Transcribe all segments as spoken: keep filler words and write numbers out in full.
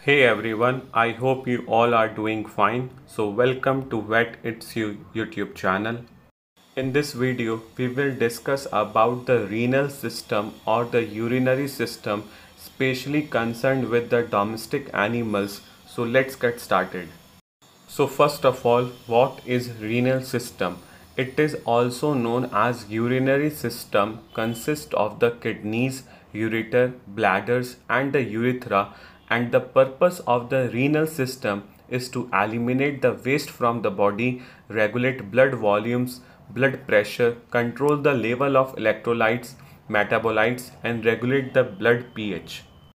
Hey everyone, I hope you all are doing fine. So welcome to Vet It's You YouTube channel. In this video, we will discuss about the renal system or the urinary system, especially concerned with the domestic animals. So let's get started. So first of all, what is renal system? It is also known as urinary system, consists of the kidneys, ureter, bladders and the urethra, and the purpose of the renal system is to eliminate the waste from the body, regulate blood volumes, blood pressure, control the level of electrolytes, metabolites and regulate the blood pH.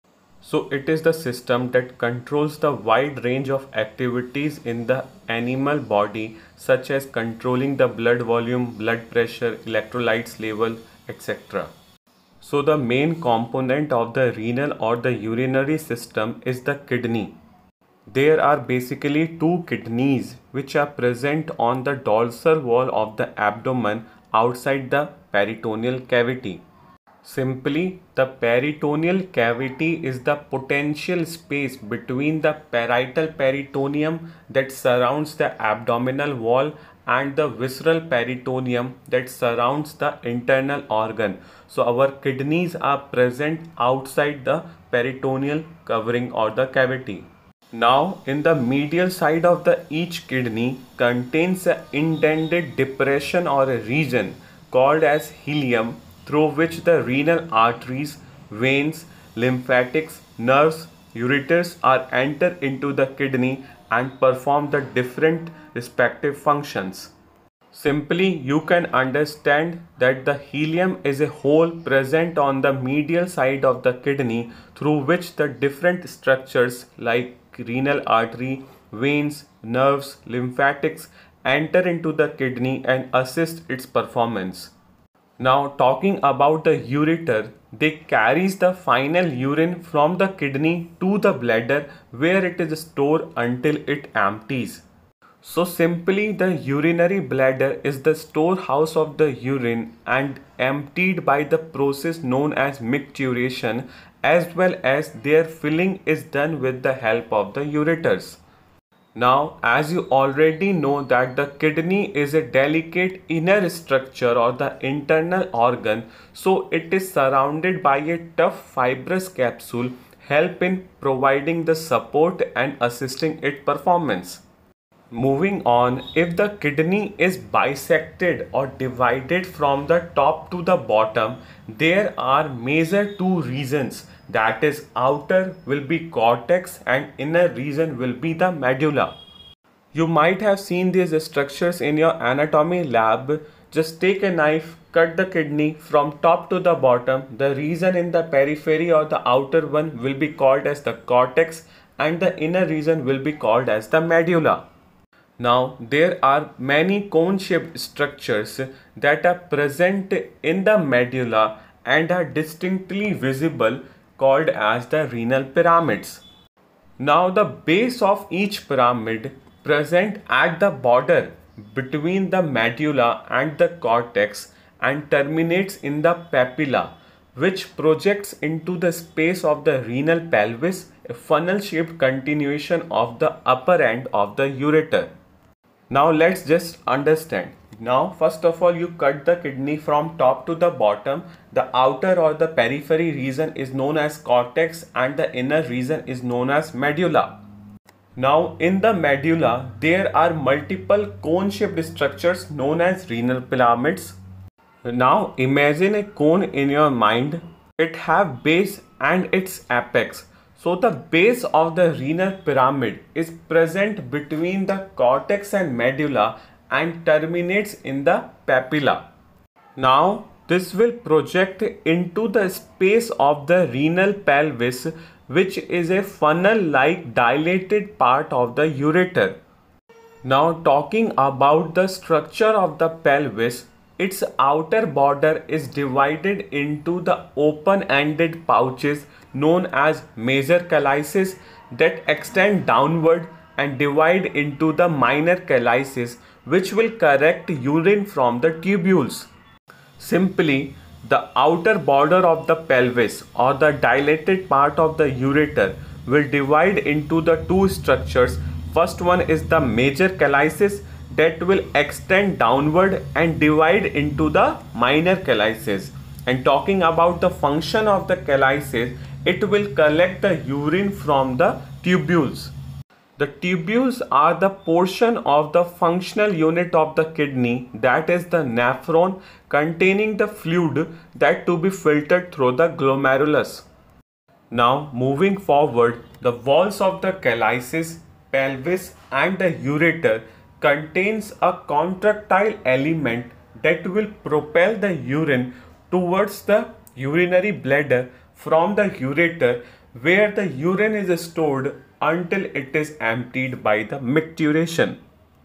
So it is the system that controls the wide range of activities in the animal body, such as controlling the blood volume, blood pressure, electrolytes level, et cetera. So the main component of the renal or the urinary system is the kidney. There are basically two kidneys which are present on the dorsal wall of the abdomen outside the peritoneal cavity. Simply, the peritoneal cavity is the potential space between the parietal peritoneum that surrounds the abdominal wall and the visceral peritoneum that surrounds the internal organ. So our kidneys are present outside the peritoneal covering or the cavity. Now, in the medial side of the each kidney contains an indented depression or a region called as ileum, through which the renal arteries, veins, lymphatics, nerves, ureters are enter into the kidney and perform the different respective functions. Simply, you can understand that the ileum is a hole present on the medial side of the kidney through which the different structures like renal artery, veins, nerves, lymphatics enter into the kidney and assist its performance. Now talking about the ureter, they carries the final urine from the kidney to the bladder where it is stored until it empties. So simply the urinary bladder is the storehouse of the urine and emptied by the process known as micturition, as well as their filling is done with the help of the ureters. Now, as you already know that the kidney is a delicate inner structure or the internal organ, so it is surrounded by a tough fibrous capsule, help in providing the support and assisting its performance. Moving on, if the kidney is bisected or divided from the top to the bottom, there are major two regions, that is outer will be cortex and inner region will be the medulla. You might have seen these structures in your anatomy lab. Just take a knife, cut the kidney from top to the bottom. The region in the periphery or the outer one will be called as the cortex and the inner region will be called as the medulla. Now, there are many cone-shaped structures that are present in the medulla and are distinctly visible called as the renal pyramids. Now, the base of each pyramid present at the border between the medulla and the cortex and terminates in the papilla, which projects into the space of the renal pelvis, a funnel-shaped continuation of the upper end of the ureter. Now let's just understand. Now first of all, you cut the kidney from top to the bottom. The outer or the periphery region is known as cortex and the inner region is known as medulla. Now in the medulla there are multiple cone-shaped structures known as renal pyramids. Now imagine a cone in your mind. It have base and its apex. So the base of the renal pyramid is present between the cortex and medulla and terminates in the papilla. Now this will project into the space of the renal pelvis, which is a funnel-like dilated part of the ureter. Now talking about the structure of the pelvis, its outer border is divided into the open-ended pouches known as major calyces that extend downward and divide into the minor calyces, which will collect urine from the tubules. Simply, the outer border of the pelvis or the dilated part of the ureter will divide into the two structures. First one is the major calyces that will extend downward and divide into the minor calyces. And talking about the function of the calyces, it will collect the urine from the tubules. The tubules are the portion of the functional unit of the kidney, that is the nephron, containing the fluid that to be filtered through the glomerulus. Now moving forward, the walls of the calyces, pelvis and the ureter contains a contractile element that will propel the urine towards the urinary bladder from the ureter, where the urine is stored until it is emptied by the micturition.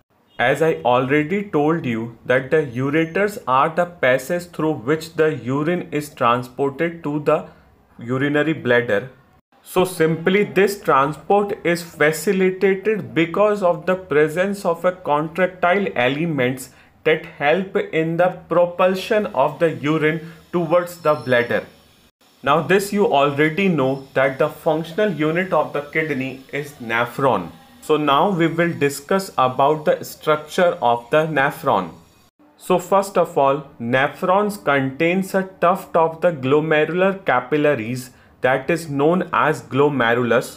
As I already told you that the ureters are the passage through which the urine is transported to the urinary bladder. So simply this transport is facilitated because of the presence of a contractile elements that help in the propulsion of the urine towards the bladder. Now this you already know that the functional unit of the kidney is nephron. So now we will discuss about the structure of the nephron. So first of all, nephrons contains a tuft of the glomerular capillaries that is known as glomerulus.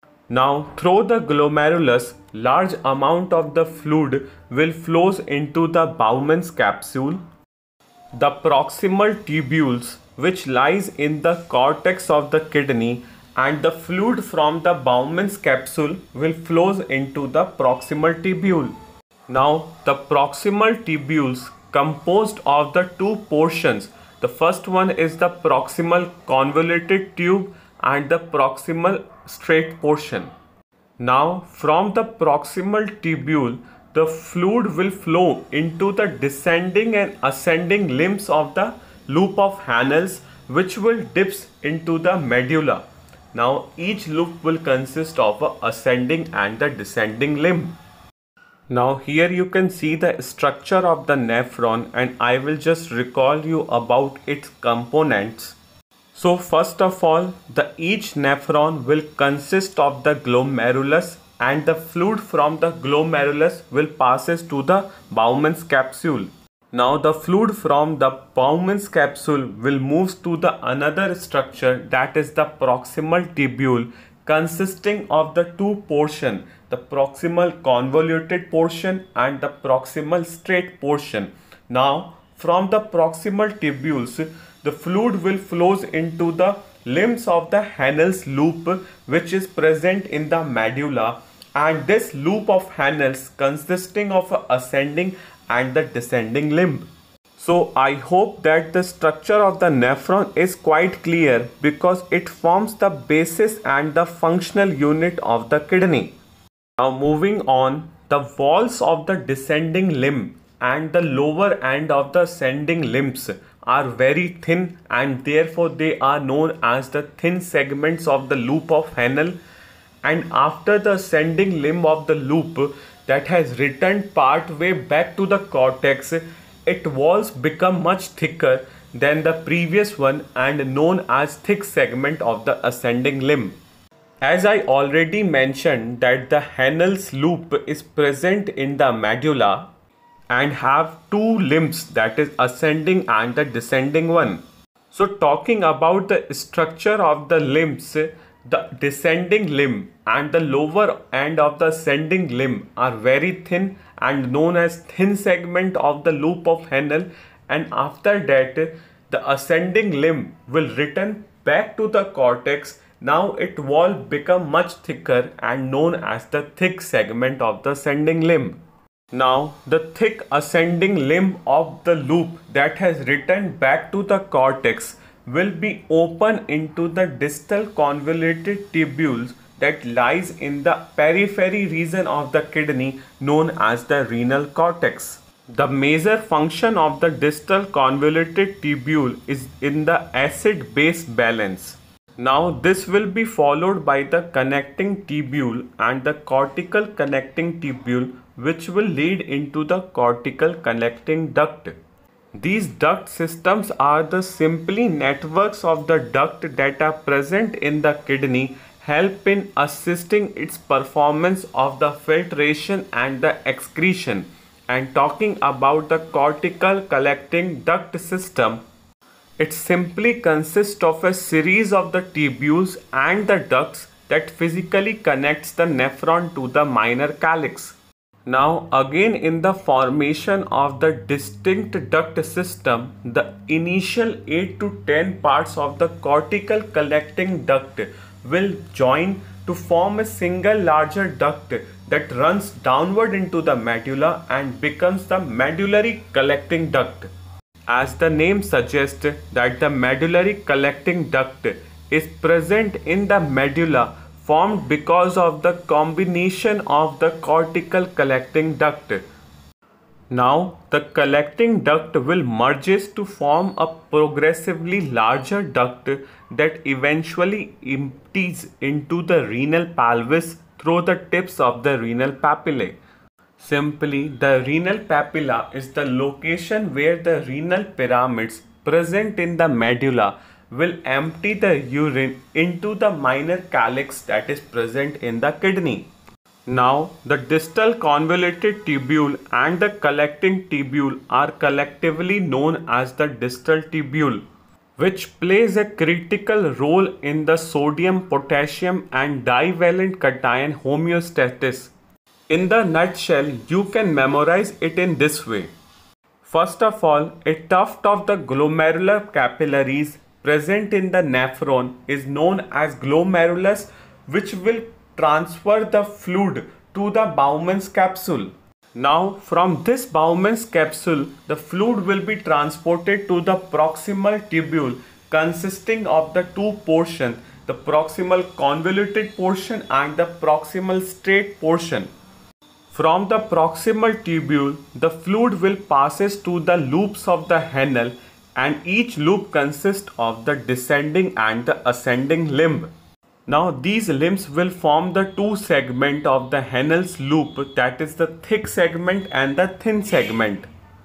Now through the glomerulus, large amount of the fluid will flows into the Bowman's capsule. The proximal tubules, which lies in the cortex of the kidney, and the fluid from the Bowman's capsule will flows into the proximal tubule. Now the proximal tubules composed of the two portions. The first one is the proximal convoluted tube and the proximal straight portion. Now from the proximal tubule, the fluid will flow into the descending and ascending limbs of the loop of Henle's, which will dips into the medulla. Now each loop will consist of a ascending and the descending limb. Now here you can see the structure of the nephron, and I will just recall you about its components. So first of all, the each nephron will consist of the glomerulus, and the fluid from the glomerulus will passes to the Bowman's capsule. Now the fluid from the Bowman's capsule will move to the another structure, that is the proximal tubule, consisting of the two portion, the proximal convoluted portion and the proximal straight portion. Now from the proximal tubules, the fluid will flows into the limbs of the Henle's loop, which is present in the medulla, and this loop of Henle's consisting of a ascending and the descending limb. So I hope that the structure of the nephron is quite clear, because it forms the basis and the functional unit of the kidney. Now moving on, the walls of the descending limb and the lower end of the ascending limbs are very thin, and therefore they are known as the thin segments of the loop of Henle. And after the ascending limb of the loop that has returned part way back to the cortex, its walls become much thicker than the previous one and known as thick segment of the ascending limb. As I already mentioned that the Henle's loop is present in the medulla and have two limbs, that is ascending and the descending one. So talking about the structure of the limbs, the descending limb and the lower end of the ascending limb are very thin and known as thin segment of the loop of Henle, and after that the ascending limb will return back to the cortex. Now its wall become much thicker and known as the thick segment of the ascending limb. Now the thick ascending limb of the loop that has returned back to the cortex will be open into the distal convoluted tubules that lies in the periphery region of the kidney known as the renal cortex. The major function of the distal convoluted tubule is in the acid-base balance. Now this will be followed by the connecting tubule and the cortical connecting tubule, which will lead into the cortical connecting duct. These duct systems are the simply networks of the duct that are present in the kidney, help in assisting its performance of the filtration and the excretion. And talking about the cortical collecting duct system, it simply consists of a series of the tubules and the ducts that physically connects the nephron to the minor calyx. Now again, in the formation of the distinct duct system, the initial eight to ten parts of the cortical collecting duct will join to form a single larger duct that runs downward into the medulla and becomes the medullary collecting duct. As the name suggests that the medullary collecting duct is present in the medulla, formed because of the combination of the cortical collecting duct. Now the collecting duct will merges to form a progressively larger duct that eventually empties into the renal pelvis through the tips of the renal papillae. Simply, the renal papilla is the location where the renal pyramids present in the medulla will empty the urine into the minor calyx that is present in the kidney. Now, the distal convoluted tubule and the collecting tubule are collectively known as the distal tubule, which plays a critical role in the sodium, potassium and divalent cation homeostasis. In the nutshell, you can memorize it in this way. First of all, a tuft of the glomerular capillaries present in the nephron is known as glomerulus, which will transfer the fluid to the Bowman's capsule. Now from this Bowman's capsule, the fluid will be transported to the proximal tubule consisting of the two portions, the proximal convoluted portion and the proximal straight portion. From the proximal tubule, the fluid will passes to the loops of the Henle, and each loop consists of the descending and the ascending limb. Now these limbs will form the two segments of the Henle's loop, that is the thick segment and the thin segment.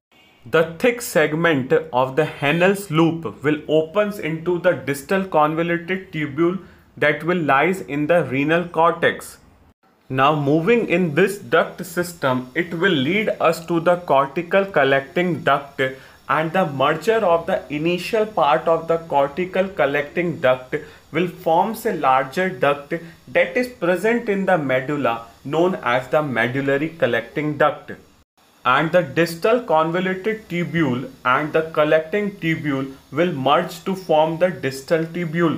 The thick segment of the Henle's loop will opens into the distal convoluted tubule that will lies in the renal cortex. Now moving in this duct system, it will lead us to the cortical collecting duct, and the merger of the initial part of the cortical collecting duct will forms a larger duct that is present in the medulla, known as the medullary collecting duct. And the distal convoluted tubule and the collecting tubule will merge to form the distal tubule.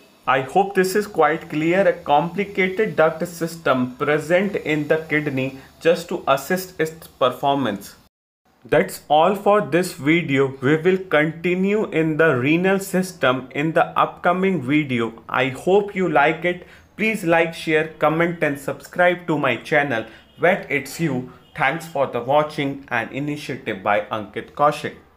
I hope this is quite clear. A complicated duct system present in the kidney just to assist its performance. That's all for this video. We will continue in the renal system in the upcoming video. I hope you like it. Please like, share, comment and subscribe to my channel Vet It's You. Thanks for the watching. An initiative by Ankit Kaushik.